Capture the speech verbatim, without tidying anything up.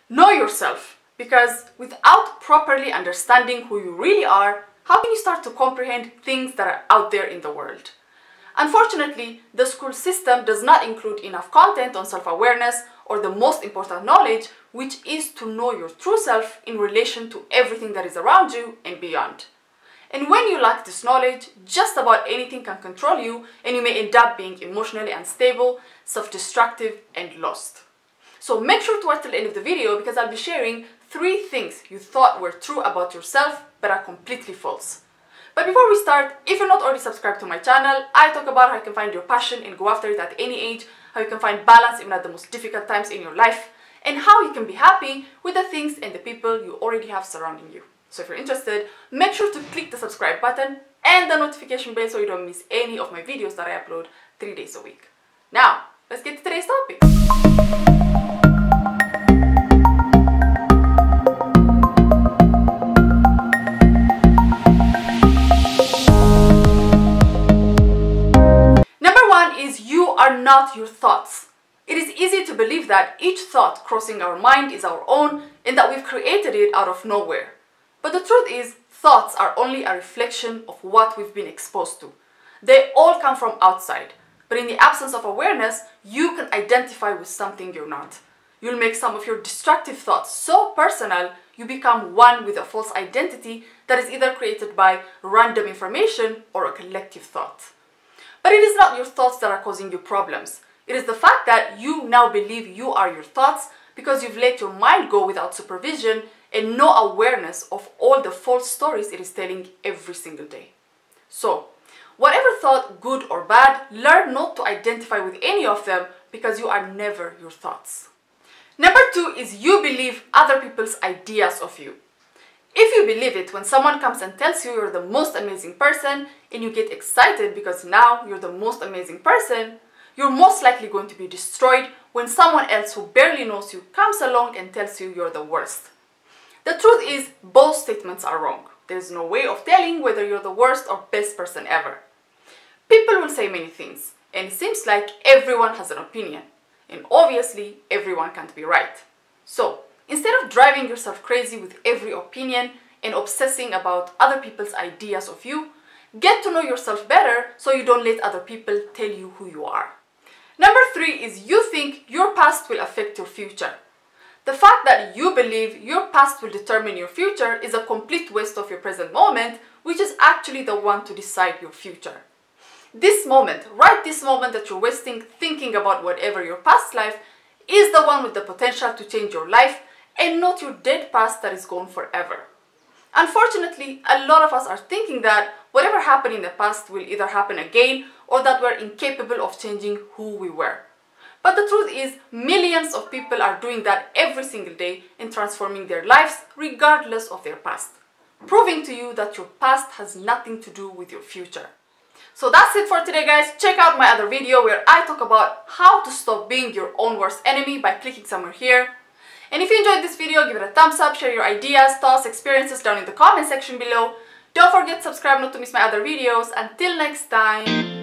Know yourself, because without properly understanding who you really are, how can you start to comprehend things that are out there in the world? Unfortunately, the school system does not include enough content on self-awareness or the most important knowledge, which is to know your true self in relation to everything that is around you and beyond. And when you lack this knowledge, just about anything can control you, and you may end up being emotionally unstable, self-destructive, and lost. So make sure to watch till the end of the video, because I'll be sharing three things you thought were true about yourself but are completely false. But before we start, if you're not already subscribed to my channel, I talk about how you can find your passion and go after it at any age, how you can find balance even at the most difficult times in your life, and how you can be happy with the things and the people you already have surrounding you. So if you're interested, make sure to click the subscribe button and the notification bell so you don't miss any of my videos that I upload three days a week. Now, let's get to today's topic. Number one is you are not your thoughts. It is easy to believe that each thought crossing our mind is our own and that we've created it out of nowhere. But the truth is, thoughts are only a reflection of what we've been exposed to. They all come from outside, but in the absence of awareness, you can identify with something you're not. You'll make some of your destructive thoughts so personal, you become one with a false identity that is either created by random information or a collective thought. But it is not your thoughts that are causing you problems. It is the fact that you now believe you are your thoughts because you've let your mind go without supervision and no awareness of all the false stories it is telling every single day. So, whatever thought, good or bad, learn not to identify with any of them because you are never your thoughts. Number two is you believe other people's ideas of you. If you believe it when someone comes and tells you you're the most amazing person and you get excited because now you're the most amazing person, you're most likely going to be destroyed when someone else who barely knows you comes along and tells you you're the worst. The truth is, both statements are wrong. There's no way of telling whether you're the worst or best person ever. People will say many things, and it seems like everyone has an opinion. And obviously, everyone can't be right. So, instead of driving yourself crazy with every opinion and obsessing about other people's ideas of you, get to know yourself better so you don't let other people tell you who you are. Number three is you think your past will affect your future. The fact that you believe your past will determine your future is a complete waste of your present moment, which is actually the one to decide your future. This moment, right this moment that you're wasting thinking about whatever your past life, is the one with the potential to change your life and not your dead past that is gone forever. Unfortunately, a lot of us are thinking that whatever happened in the past will either happen again or that we're incapable of changing who we were. But the truth is, millions of people are doing that every single day and transforming their lives regardless of their past, proving to you that your past has nothing to do with your future. So that's it for today, guys. Check out my other video where I talk about how to stop being your own worst enemy by clicking somewhere here. And if you enjoyed this video, give it a thumbs up, share your ideas, thoughts, experiences down in the comment section below. Don't forget to subscribe not to miss my other videos. Until next time.